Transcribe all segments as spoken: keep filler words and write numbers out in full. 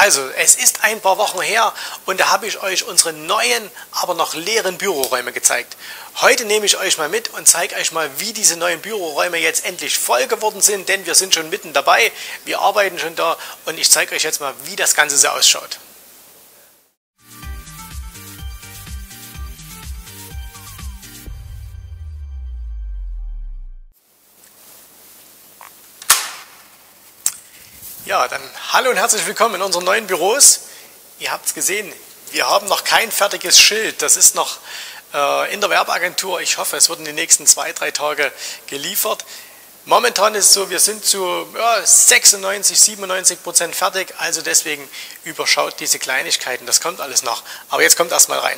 Also, es ist ein paar Wochen her und da habe ich euch unsere neuen, aber noch leeren Büroräume gezeigt. Heute nehme ich euch mal mit und zeige euch mal, wie diese neuen Büroräume jetzt endlich voll geworden sind, denn wir sind schon mitten dabei, wir arbeiten schon da und ich zeige euch jetzt mal, wie das Ganze so ausschaut. Ja, dann hallo und herzlich willkommen in unseren neuen Büros. Ihr habt es gesehen, wir haben noch kein fertiges Schild. Das ist noch äh, in der Werbeagentur. Ich hoffe, es wird in den nächsten zwei, drei Tagen geliefert. Momentan ist es so, wir sind zu ja, sechsundneunzig, siebenundneunzig Prozent fertig. Also deswegen überschaut diese Kleinigkeiten. Das kommt alles noch. Aber jetzt kommt erstmal rein.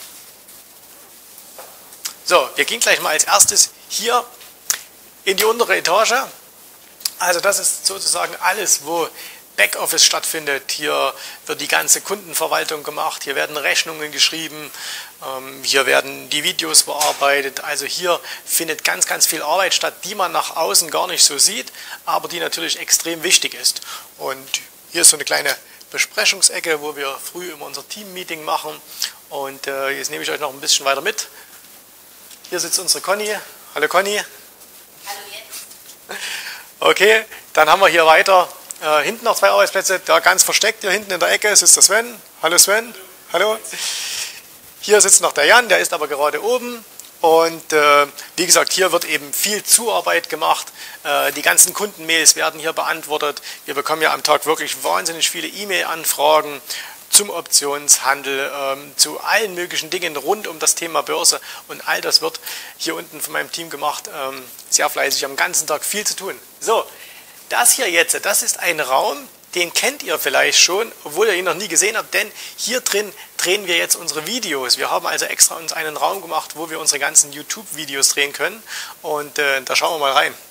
So, wir gehen gleich mal als erstes hier in die untere Etage. Also das ist sozusagen alles, wo Backoffice stattfindet. Hier wird die ganze Kundenverwaltung gemacht, hier werden Rechnungen geschrieben, hier werden die Videos bearbeitet. Also hier findet ganz, ganz viel Arbeit statt, die man nach außen gar nicht so sieht, aber die natürlich extrem wichtig ist. Und hier ist so eine kleine Besprechungsecke, wo wir früh immer unser Team-Meeting machen. Und jetzt nehme ich euch noch ein bisschen weiter mit. Hier sitzt unsere Conny. Hallo Conny. Hallo jetzt. Okay, dann haben wir hier weiter äh, hinten noch zwei Arbeitsplätze, da ganz versteckt hier hinten in der Ecke sitzt der Sven. Hallo Sven. Hallo. Hier sitzt noch der Jan, der ist aber gerade oben. Und äh, wie gesagt, hier wird eben viel Zuarbeit gemacht. Äh, die ganzen Kundenmails werden hier beantwortet. Wir bekommen ja am Tag wirklich wahnsinnig viele E-Mail-Anfragen zum Optionshandel, ähm, zu allen möglichen Dingen rund um das Thema Börse. Und all das wird hier unten von meinem Team gemacht. Ähm, sehr fleißig, am ganzen Tag viel zu tun. So, das hier jetzt, das ist ein Raum, den kennt ihr vielleicht schon, obwohl ihr ihn noch nie gesehen habt, denn hier drin drehen wir jetzt unsere Videos. Wir haben also extra uns einen Raum gemacht, wo wir unsere ganzen YouTube-Videos drehen können. Und äh, da schauen wir mal rein.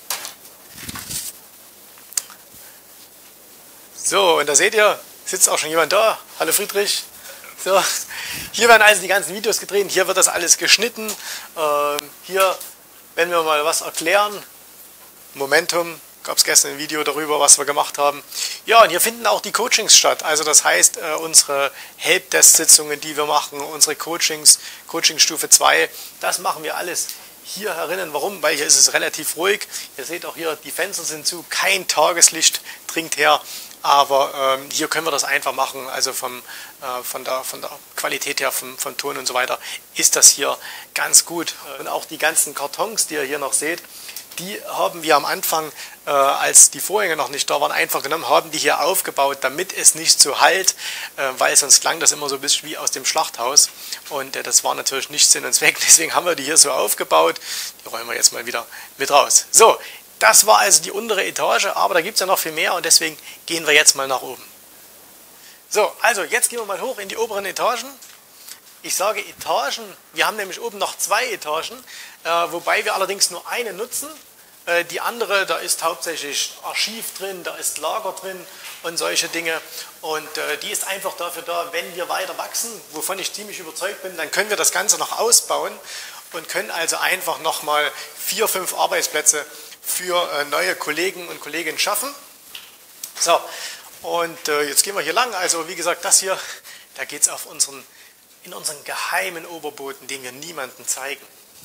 So, und da seht ihr, sitzt auch schon jemand da. Hallo Friedrich. So, hier werden also die ganzen Videos gedreht, hier wird das alles geschnitten. Äh, hier, wenn wir mal was erklären, Momentum, gab es gestern ein Video darüber, was wir gemacht haben. Ja, und hier finden auch die Coachings statt. Also das heißt, äh, unsere Helpdesk-Sitzungen, die wir machen, unsere Coachings, Coaching-Stufe zwei, das machen wir alles hier herinnen. Warum? Weil hier ist es relativ ruhig. Ihr seht auch hier, die Fenster sind zu, kein Tageslicht dringt her. Aber ähm, hier können wir das einfach machen, also vom, äh, von, der, von der Qualität her, vom, vom Ton und so weiter, ist das hier ganz gut. Und auch die ganzen Kartons, die ihr hier noch seht, die haben wir am Anfang, äh, als die Vorhänge noch nicht da waren, einfach genommen, haben die hier aufgebaut, damit es nicht so hallt, äh, weil sonst klang das immer so ein bisschen wie aus dem Schlachthaus. Und äh, das war natürlich nicht Sinn und Zweck, deswegen haben wir die hier so aufgebaut. Die räumen wir jetzt mal wieder mit raus. So. Das war also die untere Etage, aber da gibt es ja noch viel mehr und deswegen gehen wir jetzt mal nach oben. So, also jetzt gehen wir mal hoch in die oberen Etagen. Ich sage Etagen, wir haben nämlich oben noch zwei Etagen, äh, wobei wir allerdings nur eine nutzen. Äh, die andere, da ist hauptsächlich Archiv drin, da ist Lager drin und solche Dinge. Und äh, die ist einfach dafür da, wenn wir weiter wachsen, wovon ich ziemlich überzeugt bin, dann können wir das Ganze noch ausbauen und können also einfach nochmal vier, fünf Arbeitsplätze für äh, neue Kollegen und Kolleginnen schaffen. So, und äh, jetzt gehen wir hier lang. Also wie gesagt, das hier, da geht es auf unseren, in unseren geheimen Oberboden, den wir niemandem zeigen.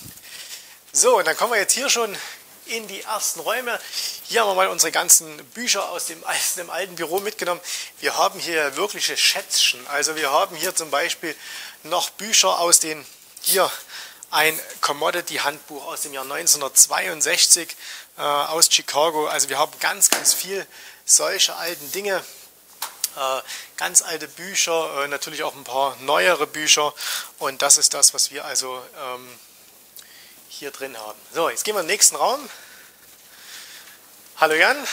So, und dann kommen wir jetzt hier schon in die ersten Räume. Hier haben wir mal unsere ganzen Bücher aus dem, aus dem alten Büro mitgenommen. Wir haben hier wirkliche Schätzchen. Also wir haben hier zum Beispiel noch Bücher aus den, hier ein Commodity-Handbuch aus dem Jahr neunzehnhundertzweiundsechzig äh, aus Chicago. Also wir haben ganz, ganz viel solche alten Dinge, äh, ganz alte Bücher, äh, natürlich auch ein paar neuere Bücher. Und das ist das, was wir also ähm, hier drin haben. So, jetzt gehen wir in den nächsten Raum. Hallo Jan.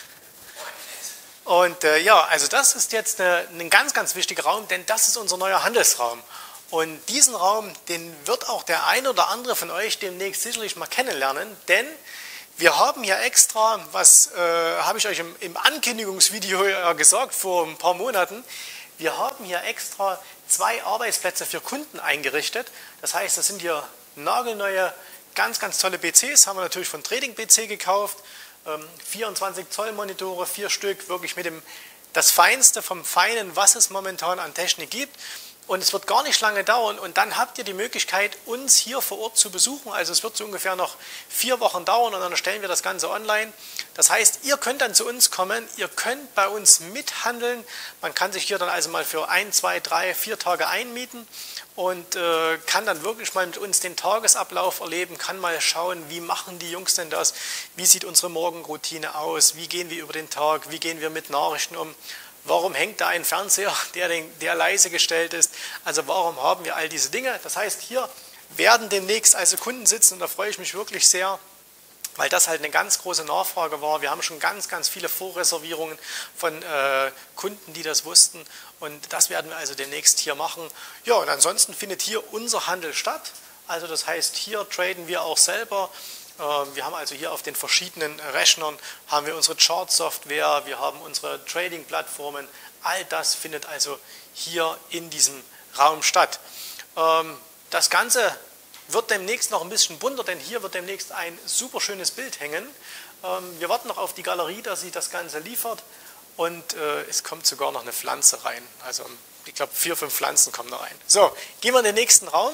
Und äh, ja, also das ist jetzt äh, ein ganz, ganz wichtiger Raum, denn das ist unser neuer Handelsraum. Und diesen Raum, den wird auch der ein oder andere von euch demnächst sicherlich mal kennenlernen, denn wir haben hier extra, was äh, habe ich euch im, im Ankündigungsvideo ja gesagt vor ein paar Monaten, wir haben hier extra zwei Arbeitsplätze für Kunden eingerichtet. Das heißt, das sind hier nagelneue, ganz, ganz tolle P Cs, haben wir natürlich von Trading P C gekauft, ähm, vierundzwanzig Zoll Monitore, vier Stück, wirklich mit dem das Feinste vom Feinen, was es momentan an Technik gibt. Und es wird gar nicht lange dauern und dann habt ihr die Möglichkeit, uns hier vor Ort zu besuchen. Also es wird so ungefähr noch vier Wochen dauern und dann stellen wir das Ganze online. Das heißt, ihr könnt dann zu uns kommen, ihr könnt bei uns mithandeln. Man kann sich hier dann also mal für ein, zwei, drei, vier Tage einmieten und äh, kann dann wirklich mal mit uns den Tagesablauf erleben, kann mal schauen, wie machen die Jungs denn das, wie sieht unsere Morgenroutine aus, wie gehen wir über den Tag, wie gehen wir mit Nachrichten um. Warum hängt da ein Fernseher, der, der leise gestellt ist? Also warum haben wir all diese Dinge? Das heißt, hier werden demnächst also Kunden sitzen und da freue ich mich wirklich sehr, weil das halt eine ganz große Nachfrage war. Wir haben schon ganz, ganz viele Vorreservierungen von äh, Kunden, die das wussten und das werden wir also demnächst hier machen. Ja, und ansonsten findet hier unser Handel statt. Also das heißt, hier traden wir auch selber. Wir haben also hier auf den verschiedenen Rechnern haben wir unsere Chart-Software, wir haben unsere Trading-Plattformen. All das findet also hier in diesem Raum statt. Das Ganze wird demnächst noch ein bisschen bunter, denn hier wird demnächst ein super schönes Bild hängen. Wir warten noch auf die Galerie, dass sie das Ganze liefert und es kommt sogar noch eine Pflanze rein. Also ich glaube vier, fünf Pflanzen kommen da rein. So, gehen wir in den nächsten Raum.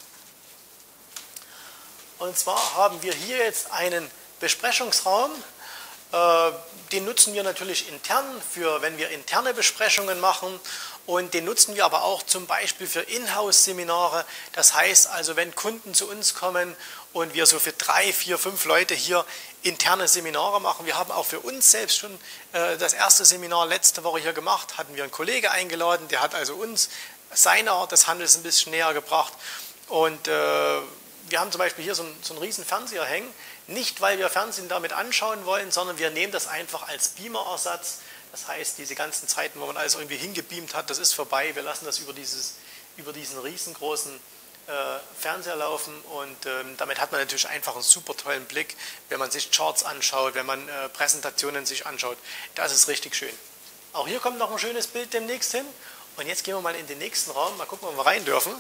Und zwar haben wir hier jetzt einen Besprechungsraum, äh, den nutzen wir natürlich intern, für, wenn wir interne Besprechungen machen und den nutzen wir aber auch zum Beispiel für Inhouse-Seminare. Das heißt also, wenn Kunden zu uns kommen und wir so für drei, vier, fünf Leute hier interne Seminare machen. Wir haben auch für uns selbst schon äh, das erste Seminar letzte Woche hier gemacht, hatten wir einen Kollegen eingeladen, der hat also uns seine Art des Handels ein bisschen näher gebracht und äh, wir haben zum Beispiel hier so einen, so einen riesen Fernseher hängen, nicht weil wir Fernsehen damit anschauen wollen, sondern wir nehmen das einfach als Beamer-Ersatz. Das heißt, diese ganzen Zeiten, wo man alles irgendwie hingebeamt hat, das ist vorbei. Wir lassen das über, dieses, über diesen riesengroßen äh, Fernseher laufen und ähm, damit hat man natürlich einfach einen super tollen Blick, wenn man sich Charts anschaut, wenn man äh, Präsentationen sich anschaut. Das ist richtig schön. Auch hier kommt noch ein schönes Bild demnächst hin. Und jetzt gehen wir mal in den nächsten Raum, mal gucken, ob wir rein dürfen.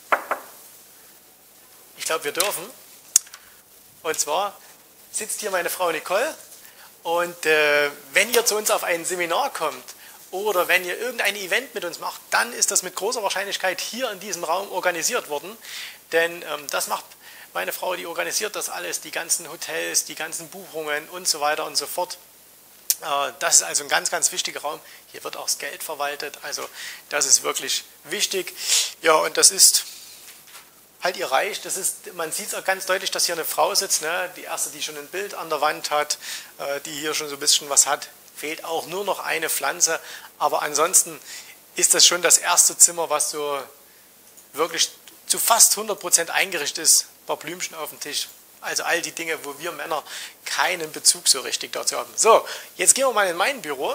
Ich glaube, wir dürfen. Und zwar sitzt hier meine Frau Nicole und äh, wenn ihr zu uns auf ein Seminar kommt oder wenn ihr irgendein Event mit uns macht, dann ist das mit großer Wahrscheinlichkeit hier in diesem Raum organisiert worden. Denn ähm, das macht meine Frau, die organisiert das alles, die ganzen Hotels, die ganzen Buchungen und so weiter und so fort. Äh, das ist also ein ganz, ganz wichtiger Raum. Hier wird auch das Geld verwaltet, also das ist wirklich wichtig. Ja, und das ist halt ihr Reich, das ist, man sieht auch ganz deutlich, dass hier eine Frau sitzt, ne? Die erste, die schon ein Bild an der Wand hat, äh, die hier schon so ein bisschen was hat, fehlt auch nur noch eine Pflanze, aber ansonsten ist das schon das erste Zimmer, was so wirklich zu fast hundert Prozent eingerichtet ist, ein paar Blümchen auf dem Tisch, also all die Dinge, wo wir Männer keinen Bezug so richtig dazu haben. So, jetzt gehen wir mal in mein Büro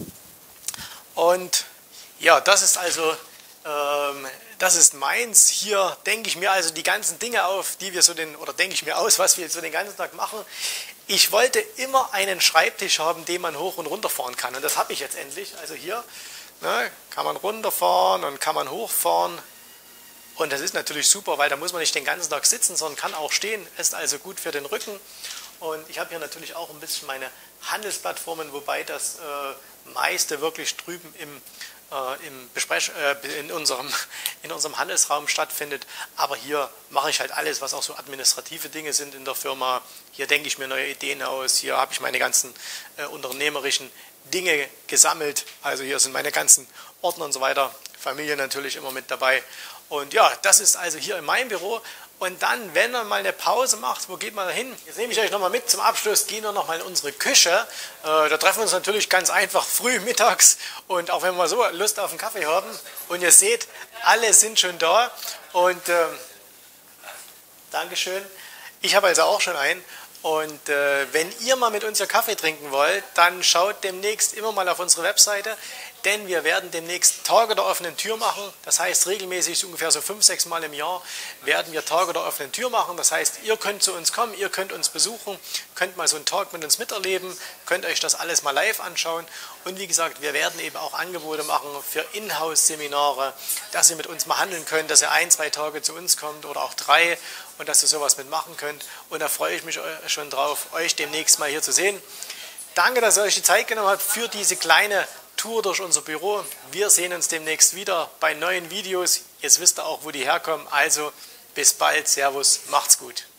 und ja, das ist also ähm, das ist meins. Hier denke ich mir also die ganzen Dinge auf, die wir so den, oder denke ich mir aus, was wir jetzt so den ganzen Tag machen. Ich wollte immer einen Schreibtisch haben, den man hoch und runter fahren kann. Und das habe ich jetzt endlich. Also hier ne, kann man runterfahren und kann man hochfahren. Und das ist natürlich super, weil da muss man nicht den ganzen Tag sitzen, sondern kann auch stehen. Ist also gut für den Rücken. Und ich habe hier natürlich auch ein bisschen meine Handelsplattformen, wobei das äh, meiste wirklich drüben im Im Besprech äh, in, unserem, in unserem Handelsraum stattfindet. Aber hier mache ich halt alles, was auch so administrative Dinge sind in der Firma. Hier denke ich mir neue Ideen aus. Hier habe ich meine ganzen äh, unternehmerischen Dinge gesammelt. Also hier sind meine ganzen Ordner und so weiter. Familie natürlich immer mit dabei. Und ja, das ist also hier in meinem Büro. Und dann, wenn man mal eine Pause macht, wo geht man da hin? Jetzt nehme ich euch nochmal mit zum Abschluss, gehen wir nochmal in unsere Küche. Äh, da treffen wir uns natürlich ganz einfach früh mittags und auch wenn wir so Lust auf einen Kaffee haben. Und ihr seht, alle sind schon da und äh, Dankeschön. Ich habe also auch schon einen. Und äh, wenn ihr mal mit uns ja Kaffee trinken wollt, dann schaut demnächst immer mal auf unsere Webseite, denn wir werden demnächst Tage der offenen Tür machen. Das heißt, regelmäßig, so ungefähr so fünf, sechs Mal im Jahr, werden wir Tage der offenen Tür machen. Das heißt, ihr könnt zu uns kommen, ihr könnt uns besuchen, könnt mal so einen Tag mit uns miterleben, könnt euch das alles mal live anschauen. Und wie gesagt, wir werden eben auch Angebote machen für Inhouse-Seminare, dass ihr mit uns mal handeln könnt, dass ihr ein, zwei Tage zu uns kommt oder auch drei und dass ihr sowas mitmachen könnt. Und da freue ich mich schon drauf, euch demnächst mal hier zu sehen. Danke, dass ihr euch die Zeit genommen habt für diese kleine Tour durch unser Büro. Wir sehen uns demnächst wieder bei neuen Videos. Jetzt wisst ihr auch, wo die herkommen. Also bis bald. Servus. Macht's gut.